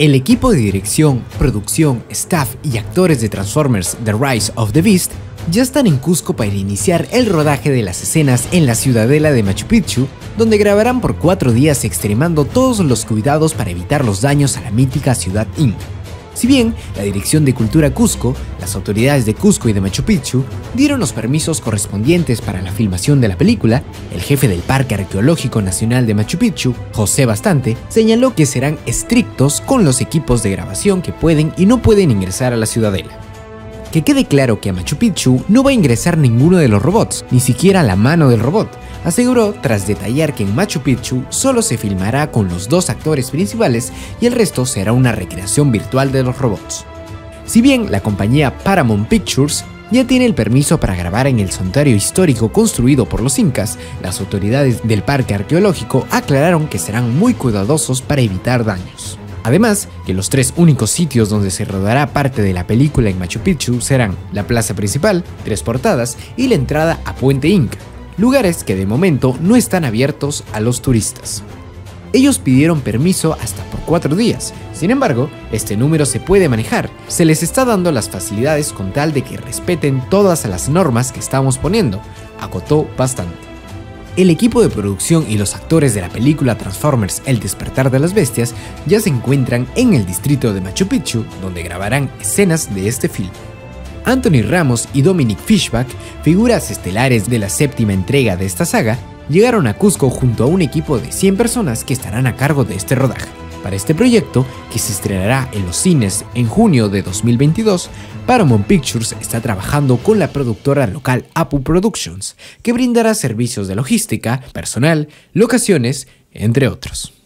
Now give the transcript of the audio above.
El equipo de dirección, producción, staff y actores de Transformers: The Rise of the Beast ya están en Cusco para iniciar el rodaje de las escenas en la ciudadela de Machu Picchu, donde grabarán por 4 días extremando todos los cuidados para evitar los daños a la mítica ciudad inca. Si bien la Dirección de Cultura Cusco, las autoridades de Cusco y de Machu Picchu dieron los permisos correspondientes para la filmación de la película, el jefe del Parque Arqueológico Nacional de Machu Picchu, José Bastante, señaló que serán estrictos con los equipos de grabación que pueden y no pueden ingresar a la ciudadela. Que quede claro que a Machu Picchu no va a ingresar ninguno de los robots, ni siquiera la mano del robot, aseguró tras detallar que en Machu Picchu solo se filmará con los 2 actores principales y el resto será una recreación virtual de los robots. Si bien la compañía Paramount Pictures ya tiene el permiso para grabar en el santuario histórico construido por los incas, las autoridades del parque arqueológico aclararon que serán muy cuidadosos para evitar daños. Además, que los 3 únicos sitios donde se rodará parte de la película en Machu Picchu serán la plaza principal, 3 portadas y la entrada a Puente Inca, lugares que de momento no están abiertos a los turistas. Ellos pidieron permiso hasta por 4 días, sin embargo, este número se puede manejar, se les está dando las facilidades con tal de que respeten todas las normas que estamos poniendo, acotó Bastante. El equipo de producción y los actores de la película Transformers: El Despertar de las Bestias ya se encuentran en el distrito de Machu Picchu, donde grabarán escenas de este film. Anthony Ramos y Dominic Fishback, figuras estelares de la 7ª entrega de esta saga, llegaron a Cusco junto a un equipo de 100 personas que estarán a cargo de este rodaje. Para este proyecto, que se estrenará en los cines en junio de 2022, Paramount Pictures está trabajando con la productora local Apu Productions, que brindará servicios de logística, personal, locaciones, entre otros.